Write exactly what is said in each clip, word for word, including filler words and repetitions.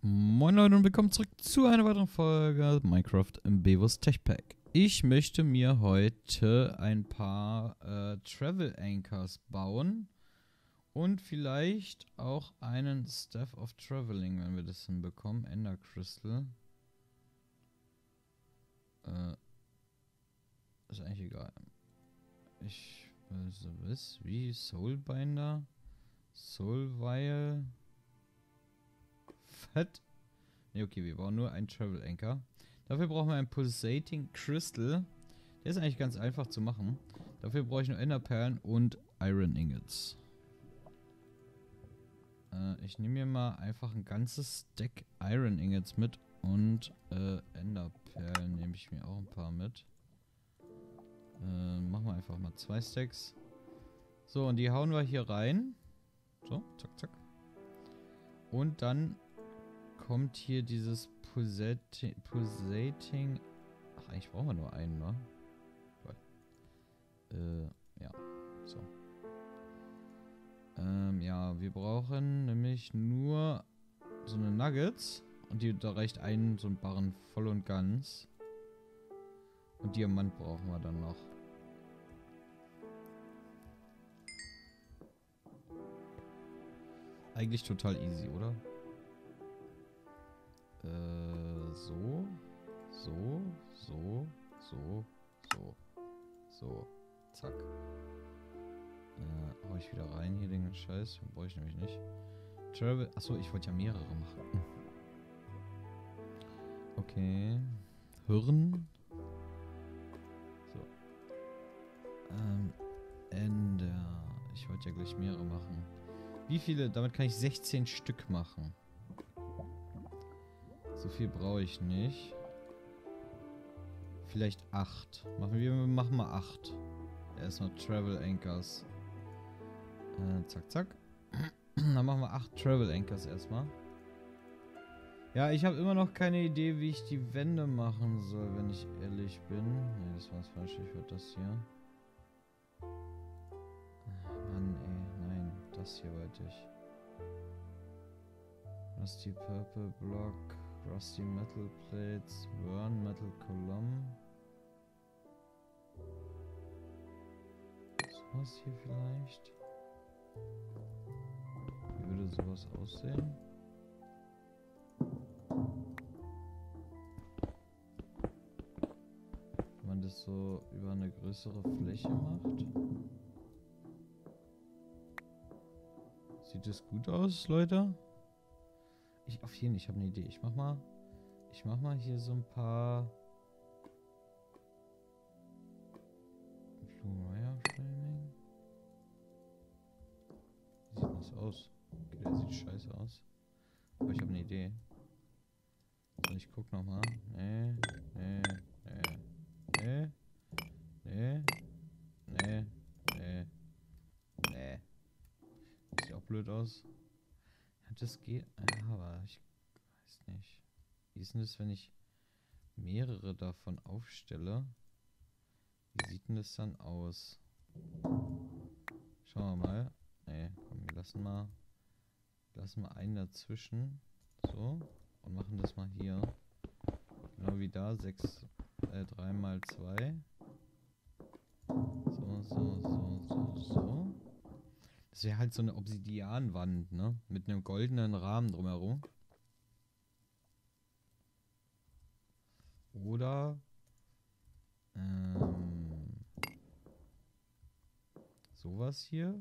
Moin Leute und willkommen zurück zu einer weiteren Folge Minecraft im Bevos Tech Pack. Ich möchte mir heute ein paar äh, Travel Anchors bauen und vielleicht auch einen Staff of Traveling, wenn wir das hinbekommen. Ender Crystal. Äh, ist eigentlich egal. Ich weiß was, wie Soulbinder, Soulvial. Fett. Ne, okay, wir brauchen nur einen Travel Anchor. Dafür brauchen wir einen Pulsating Crystal. Der ist eigentlich ganz einfach zu machen. Dafür brauche ich nur Enderperlen und Iron Ingots. Äh, ich nehme mir mal einfach ein ganzes Stack Iron Ingots mit und äh, Enderperlen nehme ich mir auch ein paar mit. Äh, machen wir einfach mal zwei Stacks. So, und die hauen wir hier rein. So, zack, zack. Und dann kommt hier dieses Pulsating, Pulsating. Ach, eigentlich brauchen wir nur einen, ne? Äh, ja. So. Ähm, ja, wir brauchen nämlich nur so eine Nuggets. Und die, da reicht ein, so ein Barren voll und ganz. Und Diamant brauchen wir dann noch. Eigentlich total easy, oder? Äh, so, so, so, so, so, so, zack. Äh, hau ich wieder rein hier den Scheiß, den brauche ich nämlich nicht. Travel, achso, ich wollte ja mehrere machen. Okay. Hirn. So. Ähm, Ender. Ich wollte ja gleich mehrere machen. Wie viele? Damit kann ich sechzehn Stück machen. So viel brauche ich nicht. Vielleicht acht. Machen wir machen mal acht. Erstmal Travel Anchors. Äh, zack, zack. Dann machen wir acht Travel Anchors erstmal. Ja, ich habe immer noch keine Idee, wie ich die Wände machen soll, wenn ich ehrlich bin. Ne, das war das falsche. Ich wollte das hier. Mann, ey. Nein, das hier wollte ich. Rusty Purple Block. Rusty Metal Plates, Burn Metal Column. Sowas hier vielleicht? Wie würde sowas aussehen? Wenn man das so über eine größere Fläche macht. Sieht das gut aus, Leute? Ich auf jeden Fall, ich habe eine Idee. Ich mach mal, ich mach mal hier so ein paar Blue Wire Framing. Wie sieht das aus? Okay, der sieht scheiße aus. Aber ich habe eine Idee. So, ich guck noch mal. Nee, nee, nee, nee, nee, nee, nee, nee. Sieht auch blöd aus. Das geht, aber ich weiß nicht. Wie ist denn das, wenn ich mehrere davon aufstelle? Wie sieht denn das dann aus? Schauen wir mal. Ne, komm, wir lassen mal, lassen mal einen dazwischen. So. Und machen das mal hier. Genau wie da. sechs, äh, drei mal zwei. So, so, so, so, so. Das wäre halt so eine Obsidianwand, ne? Mit einem goldenen Rahmen drumherum. Oder ähm, sowas hier.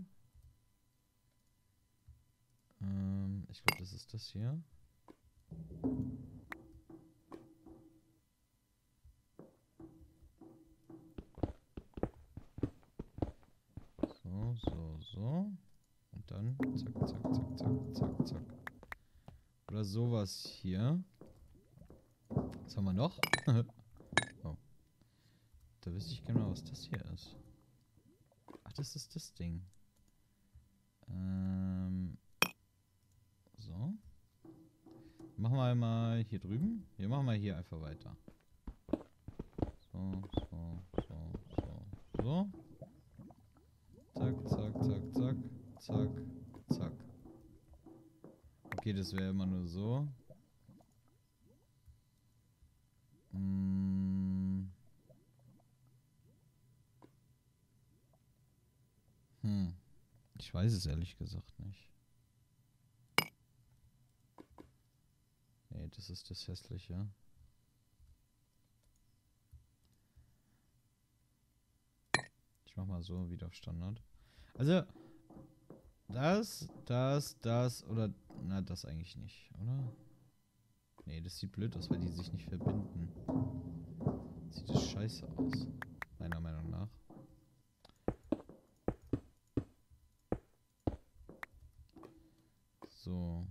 Ähm, ich glaube, das ist das hier. So, so, so. Und dann zack, zack, zack, zack, zack, zack. Oder sowas hier. Was haben wir noch? Oh. Da wüsste ich genau, was das hier ist. Ach, das ist das Ding. Ähm. So. Machen wir mal hier drüben. Wir machen mal hier einfach weiter. So, so, so, so, so. Zack, zack, zack, zack, zack, zack. Okay, das wäre immer nur so. Ich weiß es ehrlich gesagt nicht. Nee, das ist das Hässliche. Ich mach mal so wieder auf Standard. Also, das, das, das oder... Na, das eigentlich nicht, oder? Nee, das sieht blöd aus, weil die sich nicht verbinden. Sieht das scheiße aus. Meiner Meinung nach. So.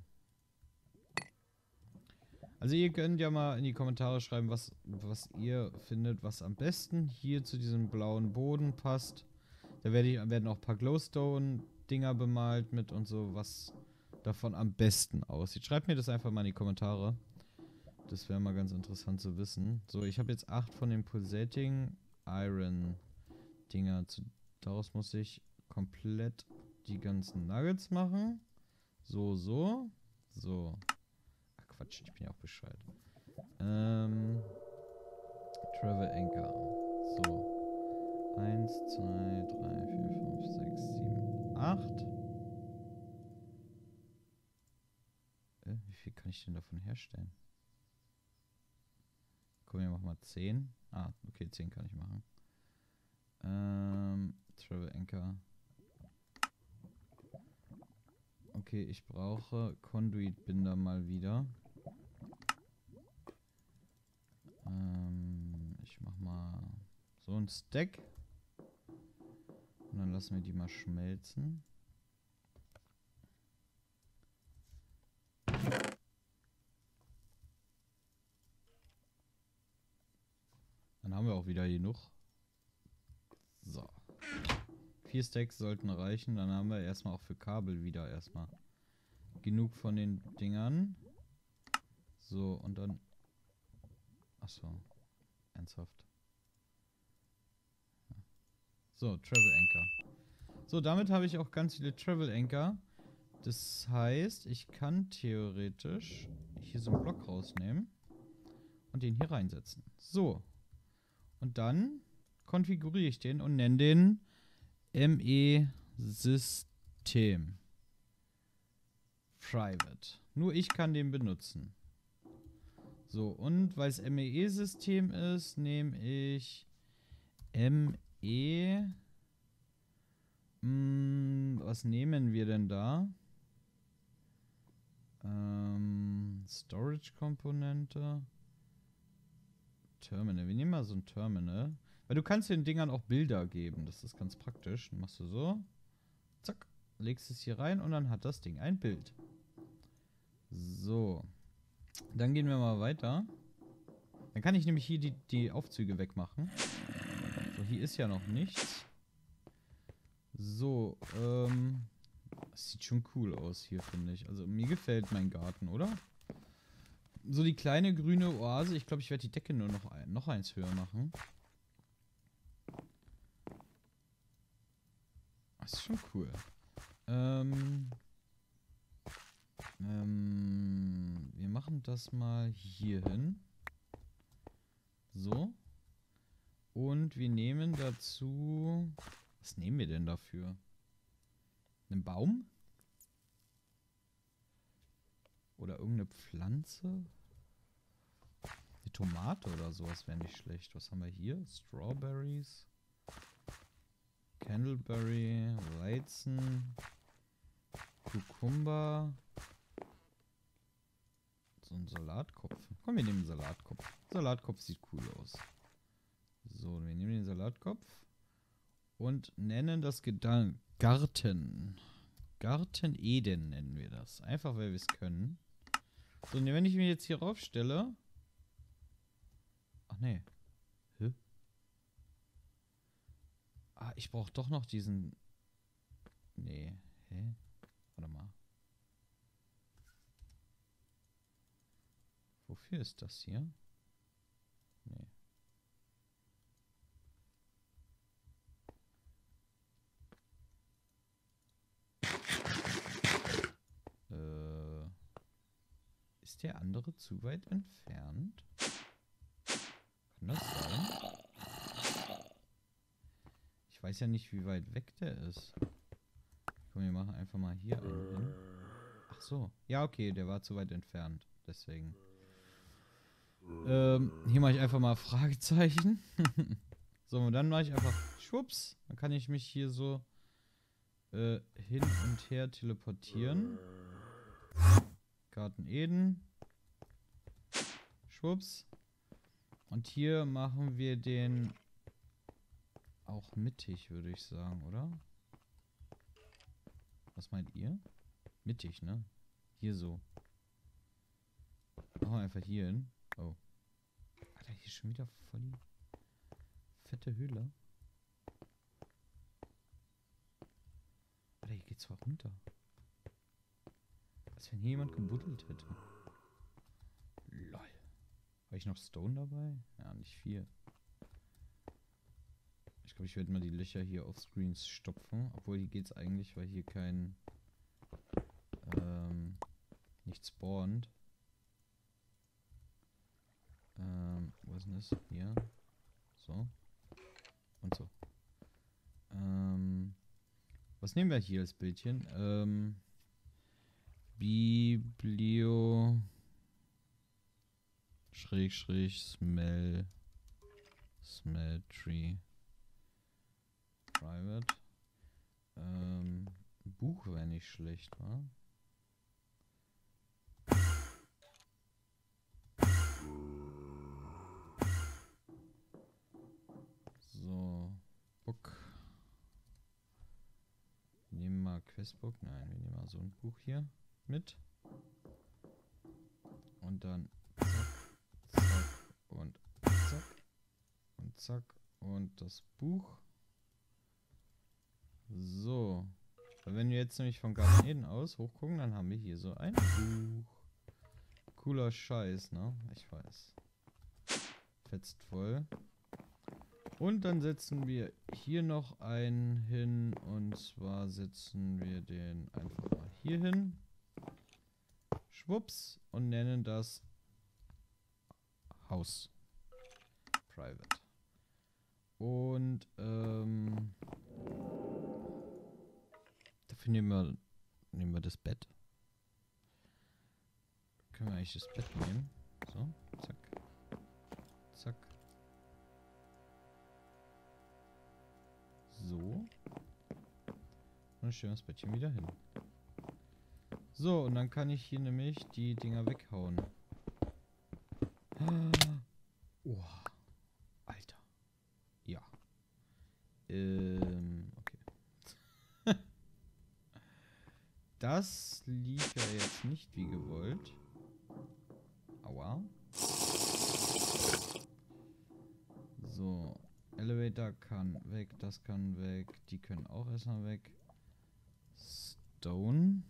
Also ihr könnt ja mal in die Kommentare schreiben, was, was ihr findet, was am besten hier zu diesem blauen Boden passt. Da werde ich, werden auch ein paar Glowstone-Dinger bemalt mit und so, was davon am besten aussieht. Schreibt mir das einfach mal in die Kommentare. Das wäre mal ganz interessant zu wissen. So, ich habe jetzt acht von den Pulsating Iron Dinger. Zu, daraus muss ich komplett die ganzen Nuggets machen. So, so, so. Ach Quatsch, ich bin ja auch Bescheid. Ähm, Travel Anchor. So. eins, zwei, drei, vier, fünf, sechs, sieben, acht. Äh, wie viel kann ich denn davon herstellen? Komm, wir machen mal zehn. Ah, okay, zehn kann ich machen. Ähm, Travel Anchor. Okay, ich brauche Conduit-Binder mal wieder. Ähm, ich mach mal so ein Stack. Und dann lassen wir die mal schmelzen. Dann haben wir auch wieder genug. So. Vier Stacks sollten reichen. Dann haben wir erstmal auch für Kabel wieder erstmal genug von den Dingern. So, und dann... Achso. Ernsthaft. Ja. So, Travel Anchor. So, damit habe ich auch ganz viele Travel Anchor. Das heißt, ich kann theoretisch hier so einen Block rausnehmen und den hier reinsetzen. So. Und dann konfiguriere ich den und nenne den M E-System. Private. Nur ich kann den benutzen. So, und weil es M E-System ist, nehme ich M E... Hm, was nehmen wir denn da? Ähm, Storage-Komponente. Terminal. Wir nehmen mal so ein Terminal. Weil du kannst den Dingern auch Bilder geben. Das ist ganz praktisch. Dann machst du so. Zack. Legst es hier rein und dann hat das Ding ein Bild. So. Dann gehen wir mal weiter. Dann kann ich nämlich hier die, die Aufzüge wegmachen. So, hier ist ja noch nichts. So, ähm... das sieht schon cool aus hier, finde ich. Also mir gefällt mein Garten, oder? So die kleine grüne Oase. Ich glaube, ich werde die Decke nur noch, ein, noch eins höher machen. Das ist schon cool. Ähm, ähm, wir machen das mal hier hin. So. Und wir nehmen dazu... Was nehmen wir denn dafür? Einen Baum? Oder irgendeine Pflanze? Eine Tomate oder sowas wäre nicht schlecht. Was haben wir hier? Strawberries. Candleberry. Weizen. Cucumber. So ein Salatkopf. Komm, wir nehmen einen Salatkopf. Salatkopf sieht cool aus. So, wir nehmen den Salatkopf. Und nennen das Gedan- Garten. Garten Eden nennen wir das. Einfach, weil wir es können. So, und wenn ich mich jetzt hier raufstelle... Ach, nee. Hä? Ah, ich brauche doch noch diesen... Nee. Hä? Warte mal. Wofür ist das hier? Nee. Äh... Ist der andere zu weit entfernt? Kann das sein? Ich weiß ja nicht, wie weit weg der ist. Komm, wir machen einfach mal hier einen hin. Ach so. Ja, okay, der war zu weit entfernt. Deswegen. Ähm, hier mache ich einfach mal Fragezeichen. So, und dann mache ich einfach schwupps. Dann kann ich mich hier so äh, hin und her teleportieren. Garten Eden. Schwupps. Und hier machen wir den auch mittig, würde ich sagen, oder? Was meint ihr? Mittig, ne? Hier so. Machen wir einfach hier hin. Oh. Alter, hier ist schon wieder voll die fette Höhle. Alter, hier geht's zwar runter. Als wenn hier jemand gebuddelt hätte. Lol. Habe ich noch Stone dabei? Ja, nicht viel. Ich glaube, ich werde mal die Löcher hier auf Screens stopfen. Obwohl, hier geht's eigentlich, weil hier kein... Ähm... nicht spawnt. Ähm, wo ist denn das? Hier. So. Und so. Ähm... Was nehmen wir hier als Bildchen? Ähm... Biblio... Schräg, schräg, Smell... Smell Tree. Private. Ähm... Buch wäre nicht schlecht, wa? So. Book. Wir nehmen mal Questbook. Nein, wir nehmen mal so ein Buch hier mit. Und dann zack, zack und zack und zack und das Buch. So. Wenn wir jetzt nämlich von Garten Eden aus hochgucken, dann haben wir hier so ein Buch. Cooler Scheiß, ne? Ich weiß. Fetzt voll. Und dann setzen wir hier noch einen hin. Und zwar setzen wir den einfach mal hier hin. Schwupps. Und nennen das Haus. Private. Und ähm, dafür nehmen wir, nehmen wir das Bett. Können wir eigentlich das Bett nehmen? So, zack. Zack. So. Und dann stellen wir das Bettchen wieder hin. So, und dann kann ich hier nämlich die Dinger weghauen. Oh. Alter. Ja. Ähm, okay. Das lief ja jetzt nicht wie gewollt. Aua. So. Elevator kann weg, das kann weg. Die können auch erstmal weg. Stone.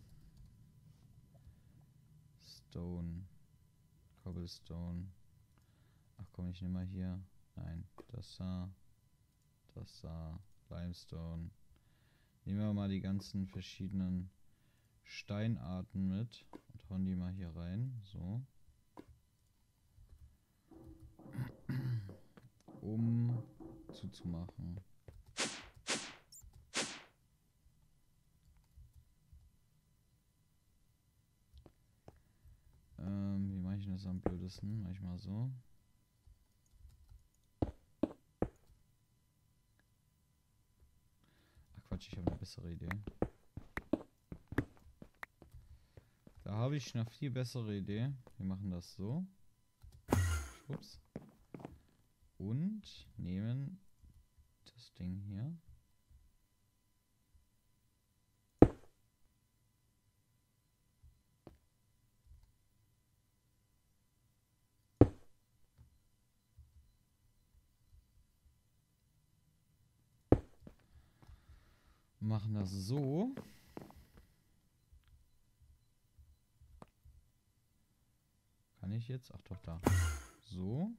Stone. Cobblestone. Ach komm, ich nehme mal hier. Nein, das da. Das da. Limestone. Nehmen wir mal die ganzen verschiedenen Steinarten mit. Und hauen die mal hier rein. So. Um zuzumachen. Ähm, wie mache ich das am blödesten? Mach ich mal so. Ach Quatsch, ich habe eine bessere Idee. Da habe ich eine viel bessere Idee. Wir machen das so. Schwupps. Und nehmen das Ding hier. Machen das so. Kann ich jetzt? Ach doch, da. So.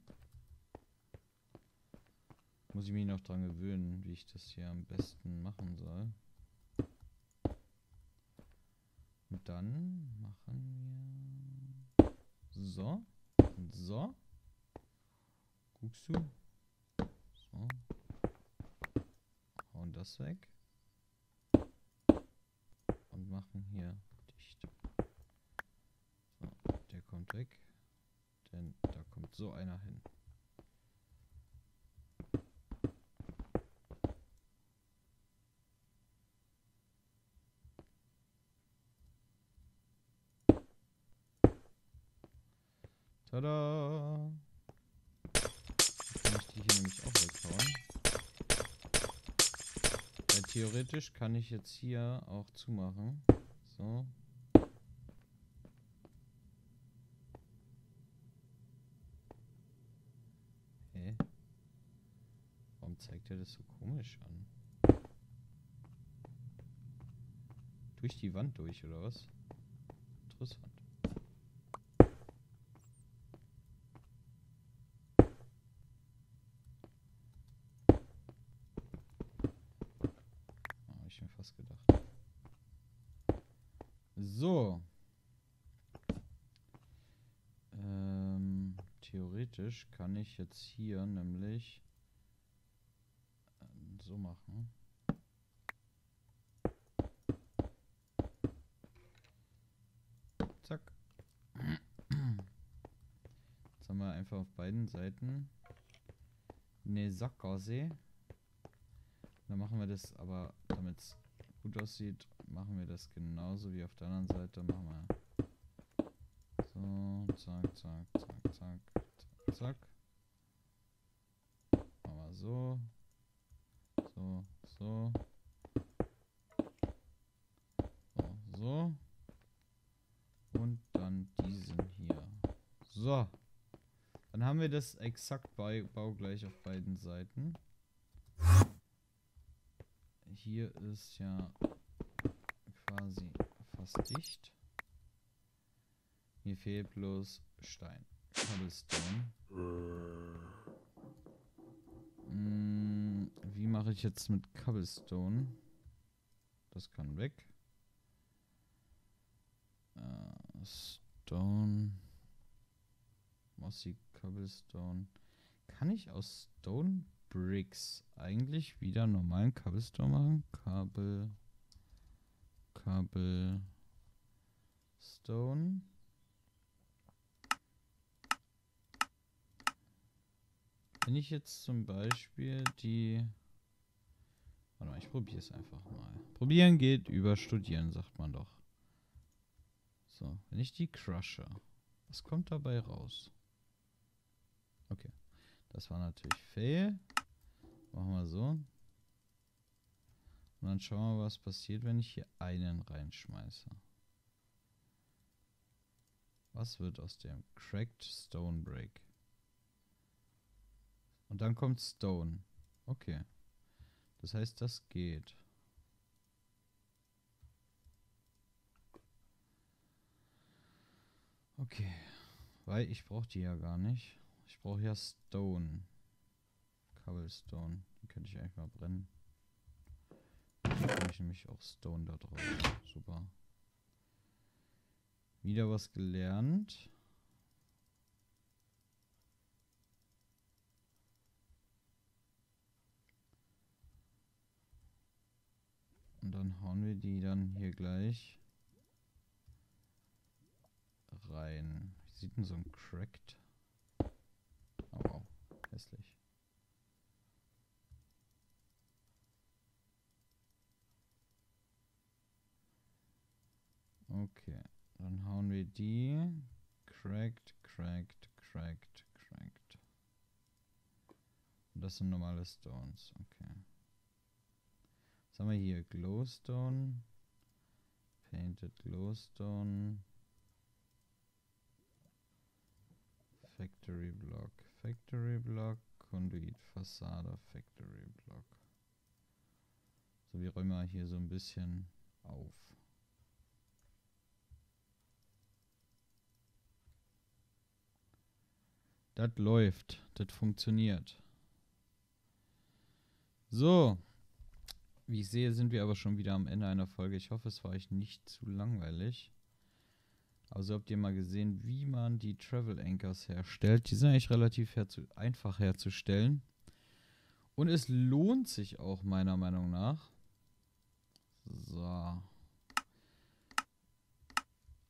Muss ich mich noch dran gewöhnen, wie ich das hier am besten machen soll. Und dann machen wir so und so. Guckst du? So. Hauen das weg. hier dicht. So, der kommt weg. Denn da kommt so einer hin. Tada! Jetzt kann ich die hier nämlich auch weghauen. Ja, theoretisch kann ich jetzt hier auch zumachen. So. Hä? Warum zeigt er das so komisch an? Durch die Wand durch, oder was? Interessant. Habe ich mir fast gedacht. So. Ähm, theoretisch kann ich jetzt hier nämlich ähm, so machen. Zack. Jetzt haben wir einfach auf beiden Seiten eine Sackgasse. Dann machen wir das, aber damit es gut aussieht, machen wir das genauso wie auf der anderen Seite. Machen wir so, zack, zack, zack, zack, zack, zack. Machen wir so, so, so, so, so. Und dann diesen hier. So. Dann haben wir das exakt bei, baugleich auf beiden Seiten. Hier ist ja quasi fast dicht. Mir fehlt bloß Stein. Cobblestone. Hm, wie mache ich jetzt mit Cobblestone? Das kann weg. Uh, Stone. Mossy Cobblestone. Kann ich aus Stone Bricks eigentlich wieder normalen Cobblestone machen? Kabel. Cobblestone. Wenn ich jetzt zum Beispiel die... Warte mal, ich probiere es einfach mal. Probieren geht über Studieren, sagt man doch. So, wenn ich die crushe, was kommt dabei raus? Okay, das war natürlich fail. Machen wir so. Und dann schauen wir, was passiert, wenn ich hier einen reinschmeiße. Was wird aus dem Cracked Stone Brick? Und dann kommt Stone. Okay. Das heißt, das geht. Okay. Weil ich brauche die ja gar nicht. Ich brauche ja Stone. Cobblestone. Die könnte ich eigentlich mal brennen. Dann kann ich nämlich auch Stone da drauf. Super. Wieder was gelernt. Und dann hauen wir die dann hier gleich rein. Wie sieht denn so ein Cracked? Oh wow, hässlich. Okay, dann hauen wir die Cracked, Cracked, Cracked, Cracked. Und das sind normale Stones, okay. Was haben wir hier? Glowstone. Painted Glowstone. Factory Block. Factory Block. Conduit Fassade. Factory Block. So, wir räumen mal hier so ein bisschen auf. Das läuft. Das funktioniert. So. Wie ich sehe, sind wir aber schon wieder am Ende einer Folge. Ich hoffe, es war euch nicht zu langweilig. Also habt ihr mal gesehen, wie man die Travel Anchors herstellt. Die sind eigentlich relativ herzu- einfach herzustellen. Und es lohnt sich auch meiner Meinung nach. So.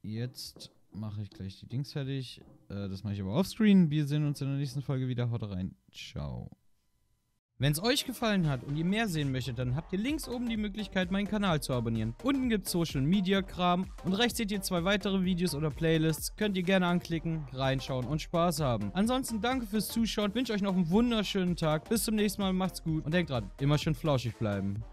jetzt mache ich gleich die Dings fertig. Äh, das mache ich aber offscreen. Wir sehen uns in der nächsten Folge wieder. Haut rein. Ciao. Wenn es euch gefallen hat und ihr mehr sehen möchtet, dann habt ihr links oben die Möglichkeit, meinen Kanal zu abonnieren. Unten gibt es Social Media Kram und rechts seht ihr zwei weitere Videos oder Playlists. Könnt ihr gerne anklicken, reinschauen und Spaß haben. Ansonsten danke fürs Zuschauen, wünsche euch noch einen wunderschönen Tag. Bis zum nächsten Mal, macht's gut und denkt dran, immer schön flauschig bleiben.